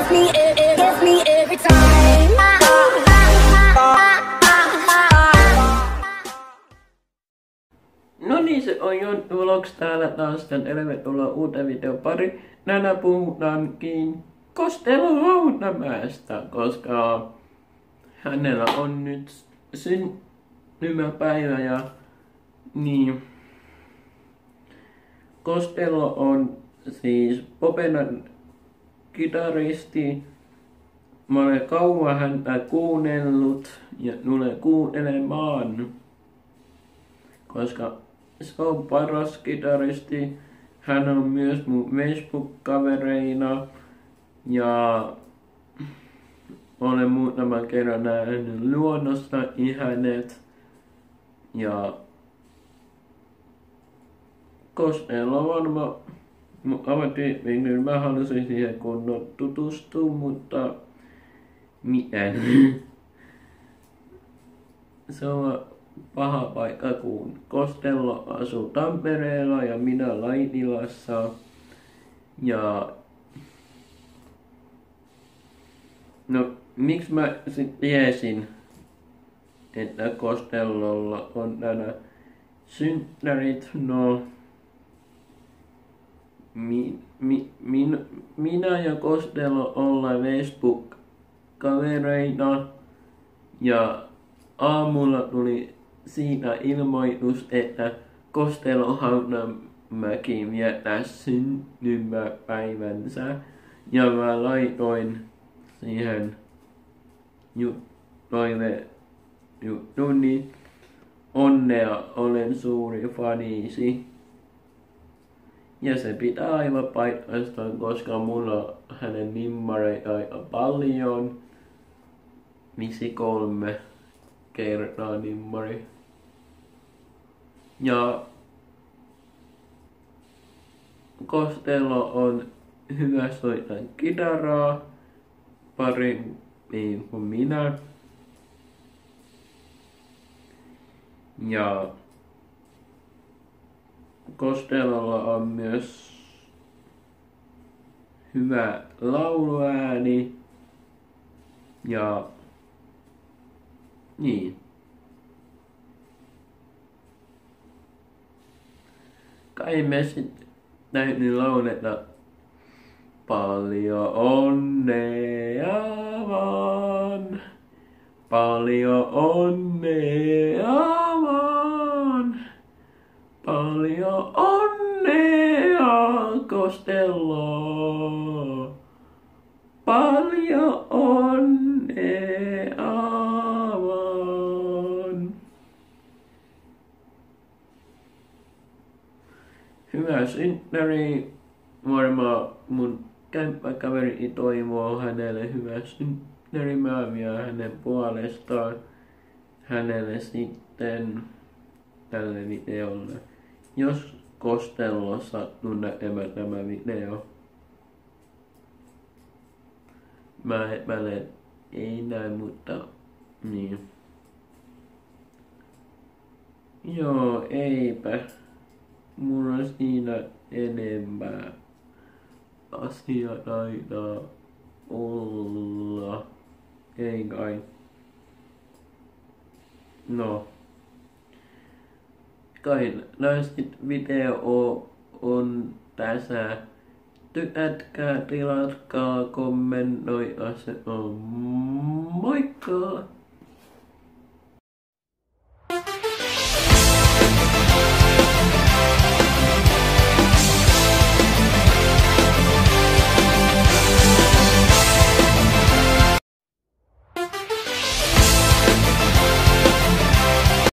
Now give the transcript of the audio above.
gets me every time. No niin, se on Jonttu Vlogs täällä taas, tervetuloa uuteen videon pari. Tänään puhutaankin Kostello Hautamäestä, koska hänellä on nyt syntymäpäivä ja niin. Kostello on siis Popenan kitaristi. Mä olen kauan häntä kuunnellut ja tulen kuuntelemaan, koska se on paras kitaristi. Hän on myös mun Facebook-kavereina ja olen muutaman kerran nähnyt luonnosta hänet. Ja Kostello on varmaan mukava tyyppi, kyllä mä halusin siihen kunnon tutustua, mutta miten? Se on paha paikka, kun Kostello asuu Tampereella ja minä Laitilassa. Ja no, miksi mä sit tiesin, että Kostellolla on tänä synttärit? No, minä ja Kostello ollaan Facebook-kavereita ja aamulla tuli siitä ilmoitus, että Kostello Hautamäki viettää syntymäpäivänsä ja mä laitoin siihen juttuni onnea, olen suuri fanisi. Ja se pitää aivan paikkansa, koska mulla on hänen nimmareita aika paljon. Miksi 3 kertaa nimmari. Ja Kostello on hyvä soittaa kitaraa, paremmin kuin minä. Ja Kostellolla on myös hyvä lauluääni ja niin. Kai me sitten täytyy lauleta paljon onnea vaan, paljon onnea vaan, paljon onnea Kostello, paljon onnea vaan. Hyvä synttäri, varmaan mun kämppäkaveri toivoo hänelle hyvää synttäri. Mä vien hänen puolestaan hänelle sitten tälle videolle. Jos Kostello sattuu näkemään tämä video. Mä epäilen, ei näin, mutta niin. Joo, eipä. Mulla on siinä enempää asiaa taitaa olla. Ei kai. No. Kai näistä video on tässä. Tykätkää, tilatkaa, kommentoikaa, se on moikka!